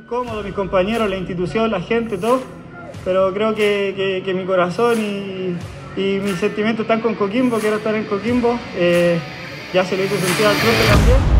cómodo, mis compañeros, la institución, la gente, todo, pero creo que mi corazón y mis sentimientos están con Coquimbo, quiero estar en Coquimbo, ya se le hizo sentido al profe también.